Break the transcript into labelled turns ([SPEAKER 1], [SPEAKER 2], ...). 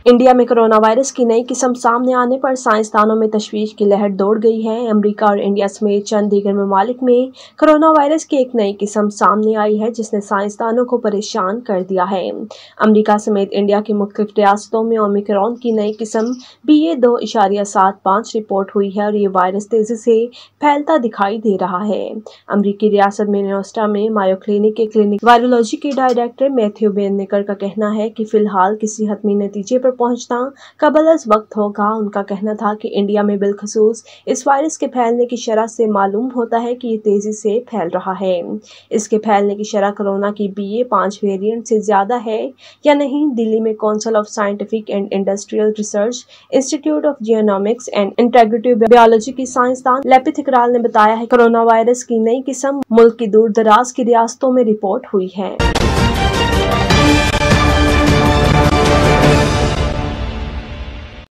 [SPEAKER 1] India में corona virus की नई किस्म सामने आने पर साइंसदानों में तशवीश की लहर दौड़ गई है। अमेरिका और इंडिया समेत चंद दीगर ममालिक में कोरोना वायरस की एक नई किस्म सामने आई है जिसने साइंसदानों को परेशान कर दिया है। अमेरिका समेत इंडिया की मुख्तलिफ रियासतों में ओमिक्रॉन की नई किस्म BA.2.75 रिपोर्ट हुई है और ये वायरस तेजी से फैलता दिखाई दे रहा है। अमरीकी रियासत मिनेसोटा में मायो क्लिनिक के क्लिनिक वायरोलॉजी के डायरेक्टर मैथ्यू बेनेकर का कहना है कि फिलहाल किसी हतमी नतीजे पर पहुंचना कबल अज़ वक्त होगा। उनका कहना था कि इंडिया में बिलखसूस इस वायरस के फैलने की शरह से मालूम होता है कि ये तेजी से फैल रहा है। इसके फैलने की शरह कोरोना की BA.5 वेरिएंट से ज्यादा है या नहीं। दिल्ली में Council of Scientific and Industrial Research, Institute of Genomics and Integrative Biology की साइंसदान लेपिथ इकराल ने बताया है कोरोना वायरस की नई किस्म मुल्क की दूर दराज की रियासतों में रिपोर्ट हुई है।